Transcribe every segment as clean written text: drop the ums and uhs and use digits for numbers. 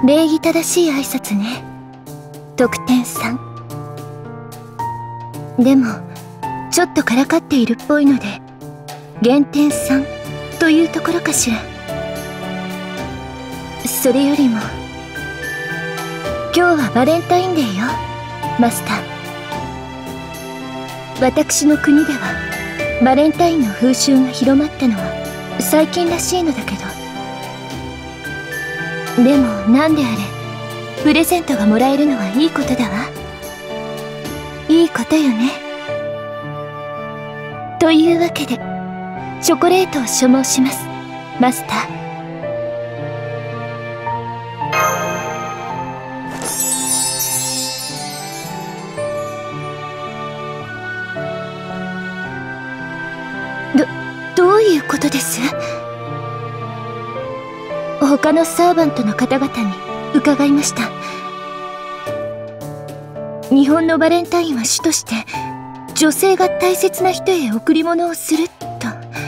礼儀正しい挨拶ね。得点3。でもちょっとからかっているっぽいので減点3というところかしら。それよりも今日はバレンタインデーよ、マスター。私の国ではバレンタインの風習が広まったのは最近らしいのだけど、でも何であれプレゼントがもらえるのはいいことだわ。いいことよね。というわけでチョコレートを所望します、マスター。どういうことです？他のサーバントの方々に伺いました。日本のバレンタインは主として女性が大切な人へ贈り物をすると。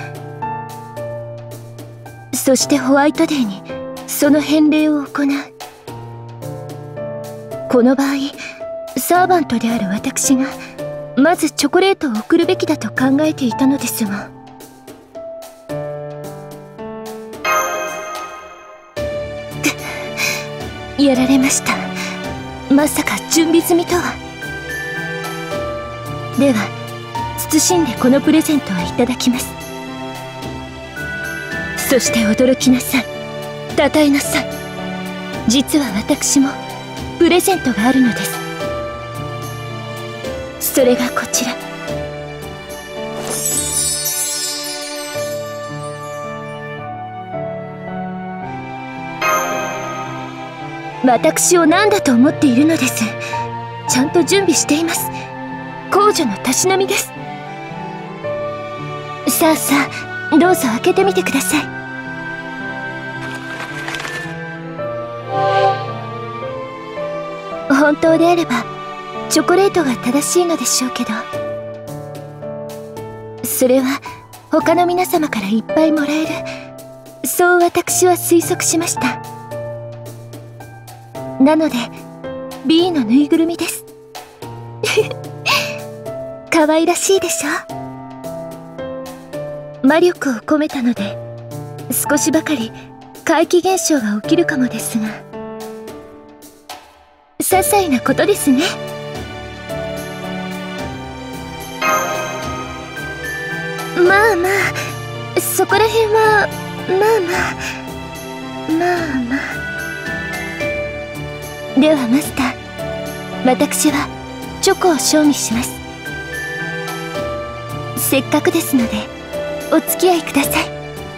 そしてホワイトデーにその返礼を行う。この場合サーバントである私がまずチョコレートを贈るべきだと考えていたのですが、やられました。まさか準備済みとは。では謹んでこのプレゼントをいただきます。そして驚きなさい、たたえなさい。実は私もプレゼントがあるのです。それがこちら。私を何だと思っているのです。ちゃんと準備しています。公女のたしなみです。さあさあ、どうぞ開けてみてください。本当であればチョコレートが正しいのでしょうけど、それは他の皆様からいっぱいもらえる、そう私は推測しました。なので B のぬいぐるみです。可愛らしいでしょ。魔力を込めたので少しばかり怪奇現象が起きるかもですが、些細なことですね。まあまあそこら辺はまあまあ。ではマスター、私はチョコを賞味します。せっかくですのでお付き合いください。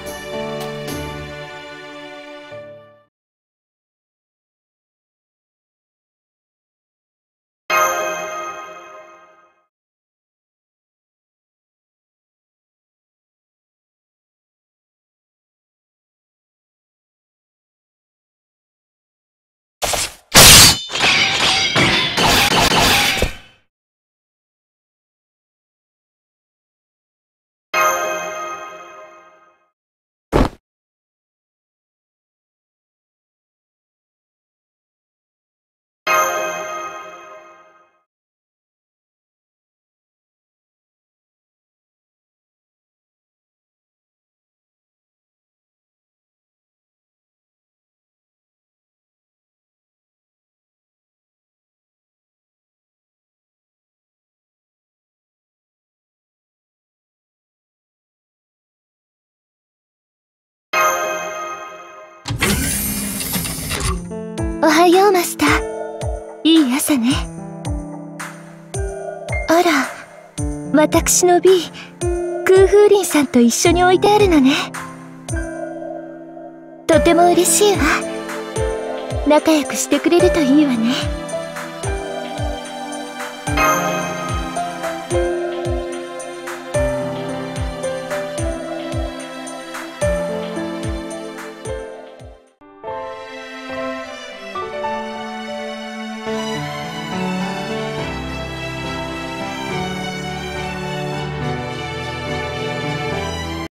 おはようマスター。いい朝ね。あら、私の B、空風林さんと一緒に置いてあるのね。とても嬉しいわ。仲良くしてくれるといいわね。